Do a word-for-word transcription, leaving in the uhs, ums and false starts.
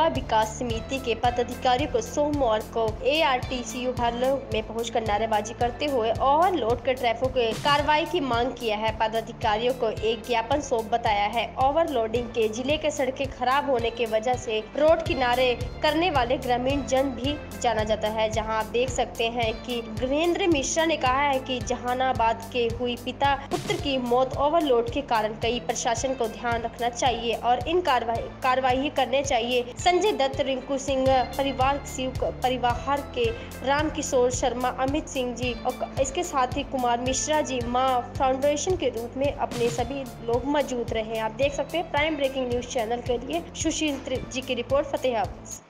विकास समिति के पदाधिकारियों को सोमवार को A R T C U कार्यालय में पहुंचकर नारेबाजी करते हुए ओवरलोड कर ट्रैफिक की कार्रवाई की मांग किया है। पदाधिकारियों को एक ज्ञापन सौंप बताया है। ओवरलोडिंग के जिले के सड़कें खराब होने की वजह से रोड किनारे करने वाले ग्रामीण जन भी जाना जाता है। जहां आप देख सकते हैं कि वीरेंद्र मिश्रा ने कहा है कि जहानाबाद के हुई पिता पुत्र की मौत ओवरलोड के कारण कई प्रशासन को ध्यान रखना चाहिए और इन कार्रवाई कार्रवाई करने चाहिए। संजय दत्त, रिंकू सिंह परिवार शिव परिवार के राम किशोर शर्मा, अमित सिंह जी और इसके साथ ही कुमार मिश्रा जी मां फाउंडेशन के रूप में अपने सभी लोग मौजूद रहे। आप देख सकते हैं प्राइम ब्रेकिंग न्यूज चैनल के लिए सुशील जी की रिपोर्ट फतेहाबाद।